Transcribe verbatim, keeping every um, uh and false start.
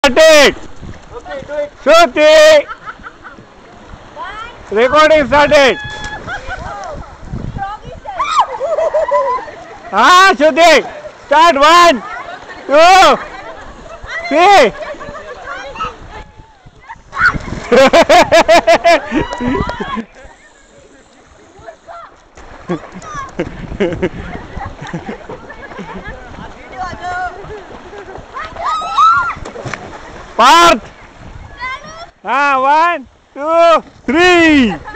Started. Okay, do it. Shruti. Recording started. Ah, Shruti. Start one, two, three. Part. Ah, one, two, three.